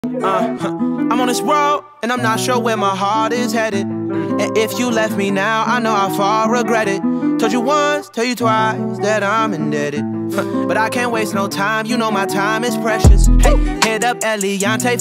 I'm on this road, and I'm not sure where my heart is headed. And if you left me now, I know how far I regret it. Told you once, tell you twice that I'm indebted. But I can't waste no time, you know my time is precious. Hey, head up Eliante.